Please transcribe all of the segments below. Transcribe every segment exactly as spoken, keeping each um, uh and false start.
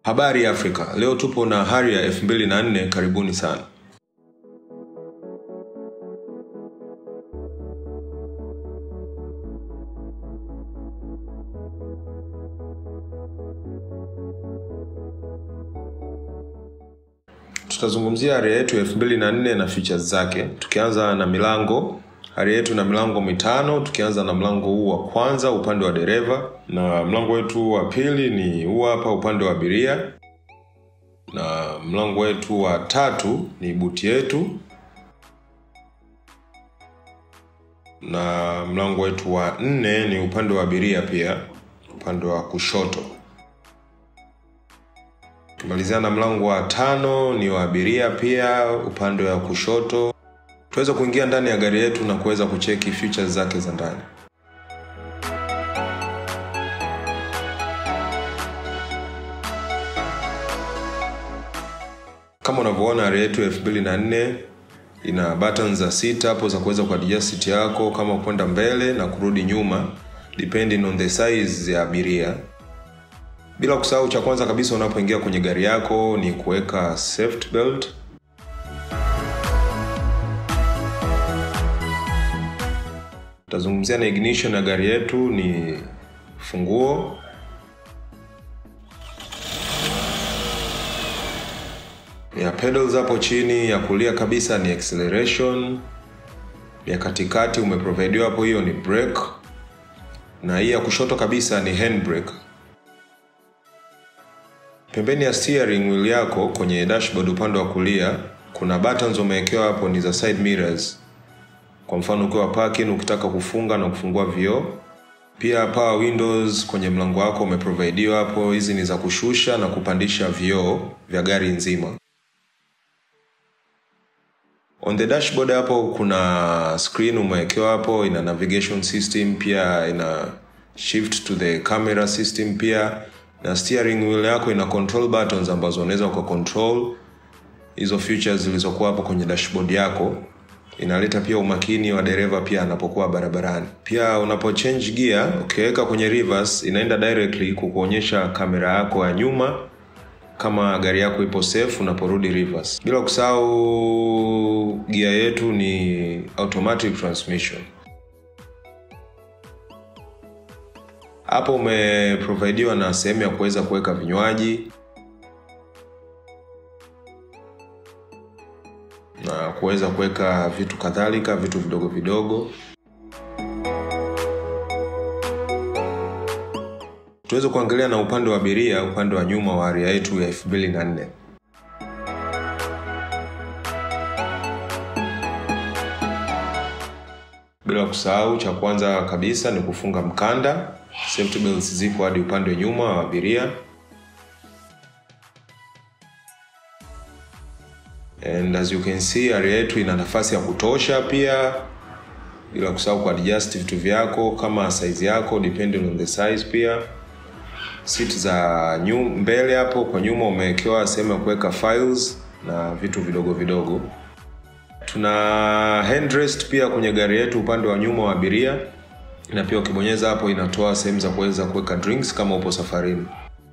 Habari Afrika, leo tupo na Harrier elfu mbili na nne, karibuni sana. Tutazungumzia Harrier yetu elfu mbili na nne na features zake. Tukianza na milango, Harrier yetu na milango mitano. Tukianza na mlango huu wa kwanza upande wa dereva, na mlango wetu wa pili ni huu hapa upande wa abiria, na mlango wetu wa tatu ni buti yetu, na mlango wetu wa nne ni upande wa abiria pia, upande wa kushoto. Tumalizia na mlango wa tano ni wa abiria pia, upande wa kushoto. Tuweza kuingia ndani ya gari yetu na kuweza kucheki features zake za ndani. Kama unavyoona, Harrier yetu elfu mbili na nne ina buttons za sita hapo za kuweza kuadjust seat yako, kama kwenda mbele na kurudi nyuma depending on the size ya abiria. Bila kusahau, cha kwanza kabisa unapoingia kwenye gari yako ni kuweka safety belt. Tutazungumzia na ignition ya gari yetu ni funguo. Ya pedals hapo chini ya kulia kabisa ni acceleration. Ya katikati umeprovidiwa hapo, hiyo ni brake. Na hii ya kushoto kabisa ni handbrake. Pembeni ya steering wheel yako kwenye dashboard upande wa kulia kuna buttons umewekewa hapo ni za side mirrors. Kwa mfano ukiwa parking ukitaka kufunga na kufungua vioo. Pia power windows kwenye mlango wako umeprovidiwa hapo, hizi ni za kushusha na kupandisha vioo vya gari nzima. On the dashboard hapo kuna screen umewekewa hapo, ina navigation system, pia ina shift to the camera system pia, na steering wheel yako ina control buttons ambazo unaweza ku control hizo features zilizokuwa hapo kwenye dashboard yako. Inaleta pia umakini wa dereva pia anapokuwa barabarani. Pia unapo change gear, ukiweka kwenye reverse, inaenda directly kukuonyesha kamera yako ya nyuma kama gari yako ipo safe unaporudi reverse. Bila kusahau, gear yetu ni automatic transmission. Hapo umeprovidiwa na sehemu ya kuweza kuweka vinywaji na kuweza kuweka vitu kadhalika, vitu vidogo vidogo. Tuweze kuangalia na upande wa abiria, upande wa nyuma wa Harrier yetu ya elfu mbili na nne. Bila kusahau, cha kwanza kabisa ni kufunga mkanda. Safety belts zipo hadi upande wa nyuma wa abiria. And as you can see, Harrier yetu ina nafasi ya kutosha pia. Bila kusahau ku adjust vitu vyako kama size yako depending on the size pia. Seat za nyuma mbele hapo kwa nyuma umewekewa sehemu ya kuweka files na vitu vidogo vidogo. Tuna handrest pia kwenye gari yetu upande wa nyuma wa abiria, na pia ukibonyeza hapo inatoa sehemu za kuweza kuweka drinks kama upo safarini.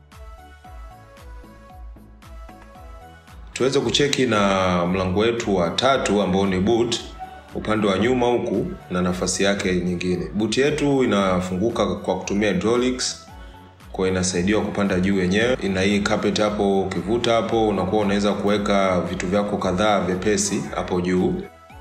Tuweze kucheki na mlango wetu wa tatu ambao ni boot upande wa nyuma huku na nafasi yake nyingine. Boot yetu inafunguka kwa kutumia hydraulics, kwa inasaidia kupanda juu yenyewe. Ina hii carpet hapo, ukivuta hapo unakuwa unaweza kuweka vitu vyako kadhaa vyepesi hapo juu.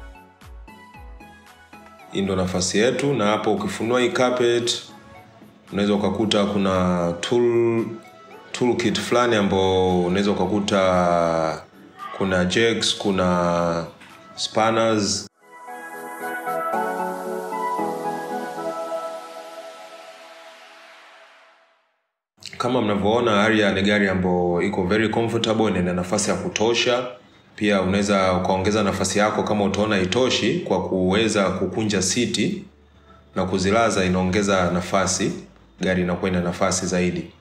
Hii ndo nafasi yetu, na hapo ukifunua hii carpet unaweza ukakuta kuna tool toolkit fulani ambao unaweza ukakuta kuna jacks, kuna spanners. Kama mnavyoona, Harrier ni gari ambayo iko very comfortable na ina nafasi ya kutosha. Pia unaweza ukaongeza nafasi yako kama utaona itoshi kwa kuweza kukunja siti na kuzilaza, inaongeza nafasi, gari inakuwa ina nafasi zaidi.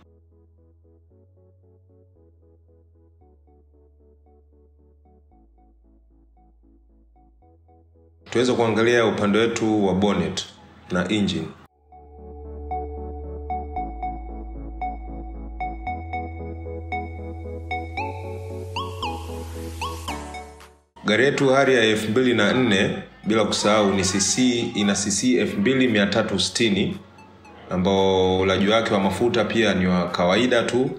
Tuweze kuangalia upande wetu wa bonnet na engine. Gari yetu Harrier elfu mbili na nne bila kusahau ni cc, ina cc elfu mbili mia tatu sitini ambao ulaji wake wa mafuta pia ni wa kawaida tu.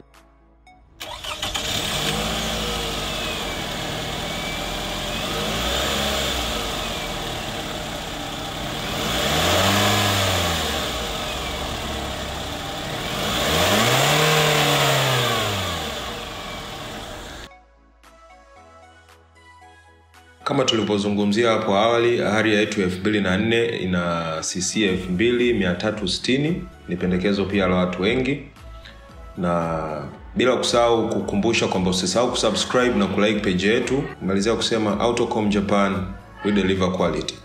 Kama tulipozungumzia hapo awali, Harrier yetu elfu mbili na nne ina cc elfu mbili mia tatu sitini, ni pendekezo pia la watu wengi. Na bila kusahau kukumbusha kwamba usisahau kusubscribe na kulike page yetu. Malizia kusema Autocom Japan, we deliver quality.